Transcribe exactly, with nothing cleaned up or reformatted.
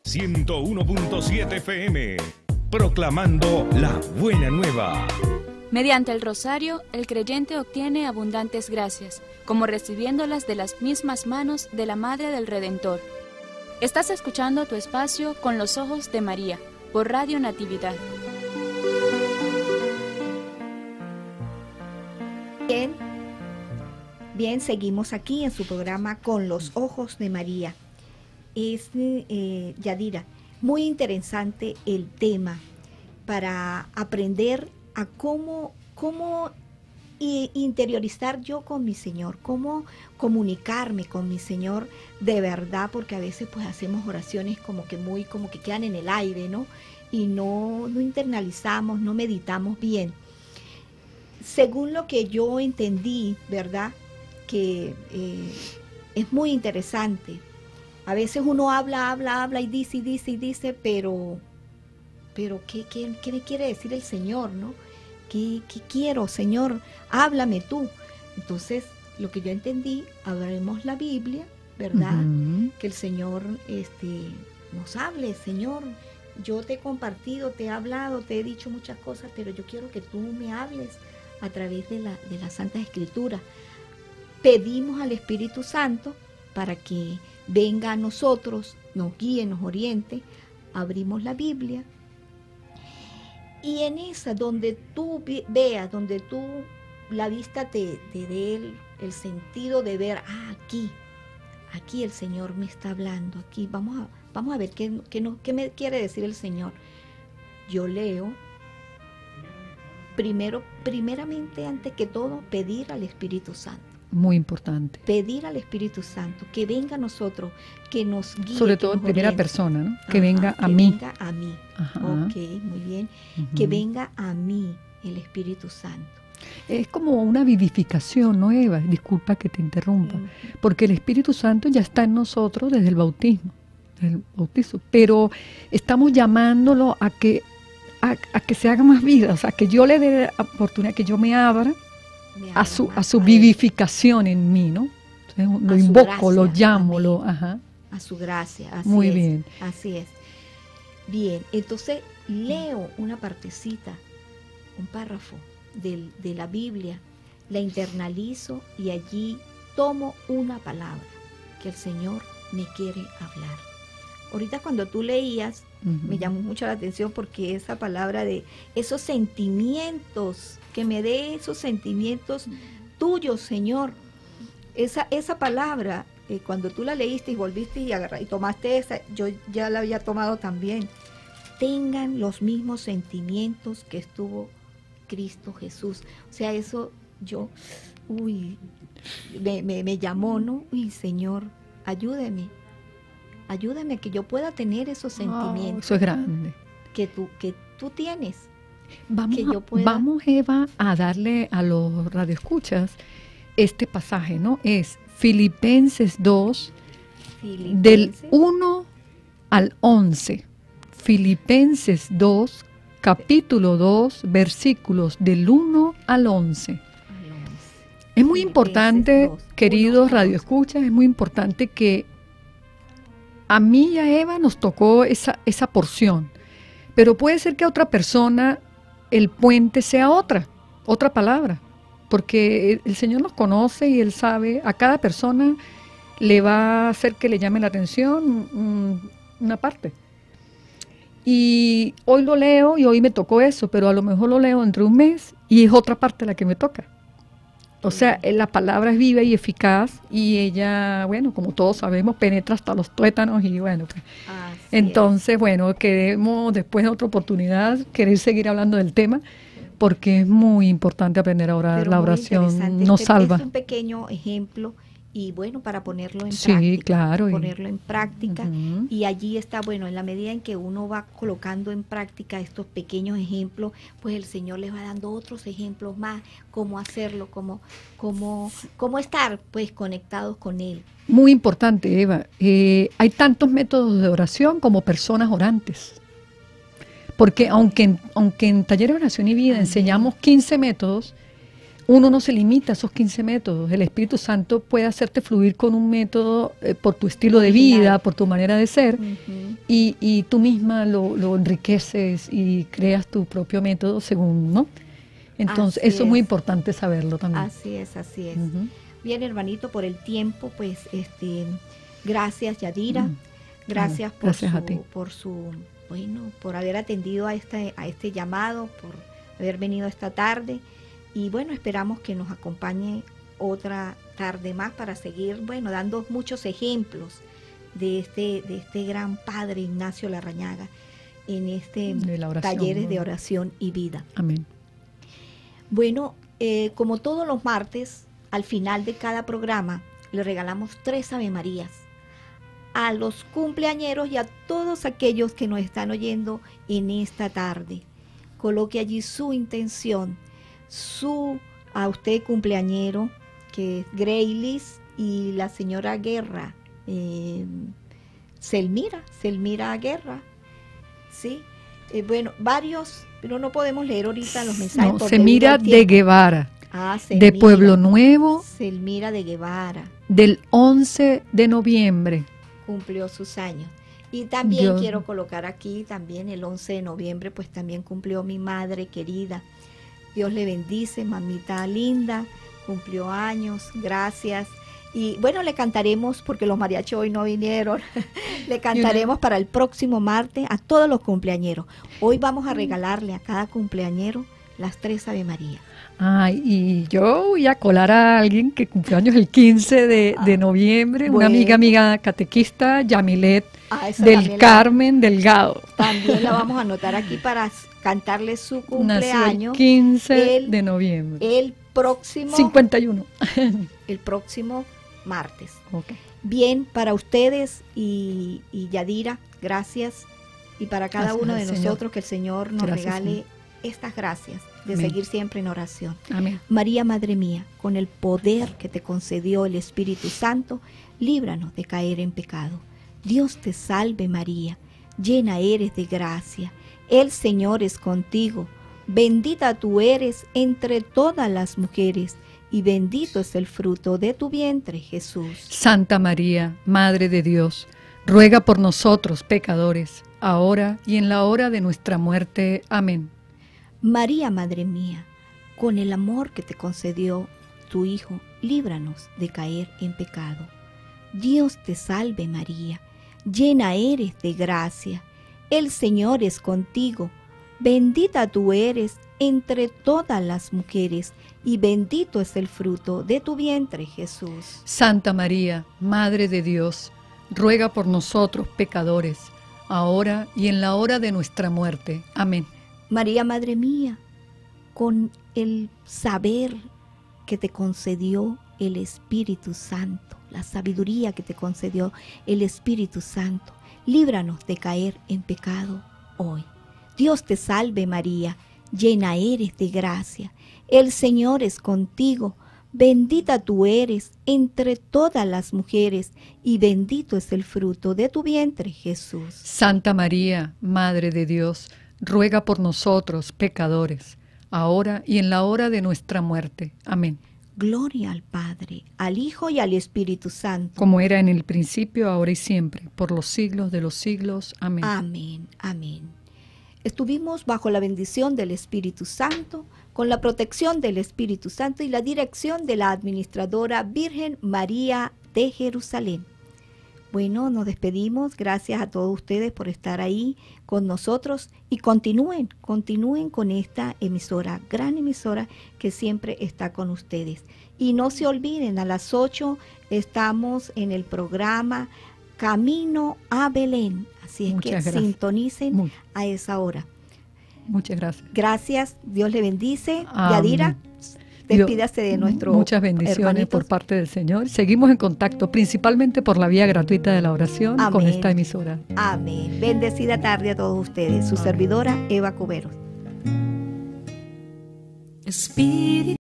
ciento uno punto siete F M, proclamando la buena nueva. Mediante el rosario, el creyente obtiene abundantes gracias, como recibiéndolas de las mismas manos de la Madre del Redentor. Estás escuchando tu espacio Con los Ojos de María, por Radio Natividad. Bien, bien, seguimos aquí en su programa Con los Ojos de María. Es, eh, Yadira, muy interesante el tema para aprender a cómo, cómo interiorizar yo con mi Señor, cómo comunicarme con mi Señor de verdad, porque a veces pues hacemos oraciones como que muy, como que quedan en el aire, ¿no? Y no, no internalizamos, no meditamos bien. Según lo que yo entendí, ¿verdad? Que eh, es muy interesante. A veces uno habla, habla, habla y dice, y dice, y dice, pero, pero ¿qué, qué, qué me quiere decir el Señor, no? ¿Qué, ¿Qué quiero, Señor? Háblame tú. Entonces, lo que yo entendí, abremos la Biblia, ¿verdad? Uh-huh. Que el Señor este, nos hable, Señor. Yo te he compartido, te he hablado, te he dicho muchas cosas, pero yo quiero que tú me hables a través de la, de la Santa Escritura. Pedimos al Espíritu Santo para que venga a nosotros, nos guíe, nos oriente. Abrimos la Biblia. Y en esa, donde tú veas, donde tú, la vista te, te dé el, el sentido de ver, ah, aquí, aquí el Señor me está hablando, aquí, vamos a, vamos a ver qué, qué, no, qué me quiere decir el Señor. Yo leo, primero, primeramente, antes que todo, pedir al Espíritu Santo. Muy importante. Pedir al Espíritu Santo que venga a nosotros, que nos guíe. Sobre todo en primera persona, ¿no? Que Ajá, venga a que mí. Que venga a mí. Ajá. Ok, muy bien. Uh-huh. Que venga a mí el Espíritu Santo. Es como una vivificación, ¿no, Eva? Disculpa que te interrumpa. Uh-huh. Porque el Espíritu Santo ya está en nosotros desde el bautismo. Desde el bautizo. Pero estamos llamándolo a que, a, a que se haga más vida. O sea, que yo le dé la oportunidad, que yo me abra. A su, a su vivificación en mí, ¿no? Entonces, lo invoco, gracia, lo llamo, lo, ajá. A su gracia, así Muy es. Muy bien. Así es. Bien, entonces leo una partecita, un párrafo de, de la Biblia, la internalizo y allí tomo una palabra que el Señor me quiere hablar. Ahorita cuando tú leías, uh-huh. me llamó mucho la atención porque esa palabra de esos sentimientos, que me dé esos sentimientos tuyos, Señor. Esa, esa palabra, eh, cuando tú la leíste y volviste y, agarra, y tomaste esa, yo ya la había tomado también. Tengan los mismos sentimientos que estuvo Cristo Jesús. O sea, eso yo, uy, me, me, me llamó, ¿no? Uy, Señor, ayúdame. Ayúdame a que yo pueda tener esos sentimientos. Oh, eso es grande. Que tú, que tú tienes. Vamos, que yo pueda... vamos, Eva, a darle a los radioescuchas este pasaje, ¿no? Es Filipenses dos, Filipenses. Del uno al once. Filipenses dos, capítulo dos, versículos del uno al once. Es muy importante, dos, queridos radioescuchas, es muy importante que a mí y a Eva nos tocó esa, esa porción, pero puede ser que a otra persona el puente sea otra, otra palabra, porque el Señor nos conoce y Él sabe, a cada persona le va a hacer que le llame la atención um, una parte. Y hoy lo leo y hoy me tocó eso, pero a lo mejor lo leo entre un mes y es otra parte la que me toca. O sea, la palabra es viva y eficaz y ella, bueno, como todos sabemos, penetra hasta los tuétanos y bueno, pues, entonces, es. bueno, queremos después de otra oportunidad querer seguir hablando del tema porque es muy importante aprender a orar. Pero la oración nos este, salva. Es un pequeño ejemplo y bueno, para ponerlo en sí, práctica. Claro, ponerlo en práctica uh-huh. y allí está, bueno, en la medida en que uno va colocando en práctica estos pequeños ejemplos, pues el Señor les va dando otros ejemplos más, cómo hacerlo, cómo, cómo, cómo estar pues conectados con Él. Muy importante, Eva, eh, hay tantos métodos de oración como personas orantes. Porque aunque en, aunque en Taller de Oración y Vida Amén. Enseñamos quince métodos, uno no se limita a esos quince métodos. El Espíritu Santo puede hacerte fluir con un método eh, por tu estilo de vida, por tu manera de ser, uh-huh. y, y tú misma lo, lo enriqueces y creas tu propio método según, ¿no? Entonces, así eso es muy importante saberlo también. Así es, así es. Uh-huh. Bien, hermanito, por el tiempo, pues, este, gracias, Yadira. Uh-huh. Gracias, por, gracias su, a ti. por su, bueno, por haber atendido a este, a este llamado, por haber venido esta tarde. Y bueno, esperamos que nos acompañe otra tarde más para seguir, bueno, dando muchos ejemplos de este, de este gran padre Ignacio Larrañaga en este oración, talleres ¿no? de oración y vida. Amén. Bueno, eh, como todos los martes, al final de cada programa, le regalamos tres Ave Marías a los cumpleañeros y a todos aquellos que nos están oyendo en esta tarde. Coloque allí su intención, su a usted cumpleañero, que es Greylis, y la señora Guerra, eh, Selmira, Selmira Guerra, ¿sí? Eh, bueno, varios, pero no podemos leer ahorita los mensajes. No, Selmira de Guevara, ah, Selmira, de Pueblo Nuevo, Selmira de Guevara, del once de noviembre. Cumplió sus años. Y también Dios. Quiero colocar aquí, también el once de noviembre, pues también cumplió mi madre querida. Dios le bendice, mamita linda, cumplió años, gracias. Y bueno, le cantaremos, porque los mariachis hoy no vinieron, le cantaremos para el próximo martes a todos los cumpleañeros. Hoy vamos a regalarle a cada cumpleañero las tres Ave María. Ay, y yo voy a colar a alguien que cumplió años el quince de, de noviembre, bueno. Una amiga, amiga catequista, Yamilet, ah, del Carmen la, Delgado. También la vamos a anotar aquí para cantarle su cumpleaños. Nació el quince el, de noviembre. El próximo. cincuenta y uno. El próximo martes. Okay. Bien, para ustedes y, y Yadira, gracias. Y para cada gracias uno de nosotros, Señor. Que el Señor nos gracias, regale Señor. Estas gracias de Amén. Seguir siempre en oración. Amén. María, Madre mía, con el poder que te concedió el Espíritu Santo, líbranos de caer en pecado. Dios te salve, María, llena eres de gracia. El Señor es contigo. Bendita tú eres entre todas las mujeres, y bendito es el fruto de tu vientre, Jesús. Santa María, Madre de Dios, ruega por nosotros pecadores, ahora y en la hora de nuestra muerte. Amén. María, Madre mía, con el amor que te concedió tu Hijo, líbranos de caer en pecado. Dios te salve, María, llena eres de gracia. El Señor es contigo. Bendita tú eres entre todas las mujeres, y bendito es el fruto de tu vientre, Jesús. Santa María, Madre de Dios, ruega por nosotros pecadores, ahora y en la hora de nuestra muerte. Amén. María, Madre mía, con el saber que te concedió el Espíritu Santo, la sabiduría que te concedió el Espíritu Santo, líbranos de caer en pecado hoy. Dios te salve, María, llena eres de gracia. El Señor es contigo. Bendita tú eres entre todas las mujeres, y bendito es el fruto de tu vientre, Jesús. Santa María, Madre de Dios, ruega por nosotros, pecadores, ahora y en la hora de nuestra muerte. Amén. Gloria al Padre, al Hijo y al Espíritu Santo. Como era en el principio, ahora y siempre, por los siglos de los siglos. Amén. Amén, amén. Estuvimos bajo la bendición del Espíritu Santo, con la protección del Espíritu Santo y la dirección de la Administradora Virgen María de Jerusalén. Bueno, nos despedimos. Gracias a todos ustedes por estar ahí con nosotros y continúen, continúen con esta emisora, gran emisora que siempre está con ustedes. Y no se olviden, a las ocho estamos en el programa Camino a Belén. Así es Muchas que gracias. Sintonicen Muy. A esa hora. Muchas gracias. Gracias, Dios le bendice. Amén. Yadira, despídase de nuestro Muchas bendiciones hermanitos. Por parte del Señor. Seguimos en contacto, principalmente por la vía gratuita de la oración. Amén. Con esta emisora. Amén. Bendecida tarde a todos ustedes. Su Amén. Servidora, Eva Cuberos. Espíritu.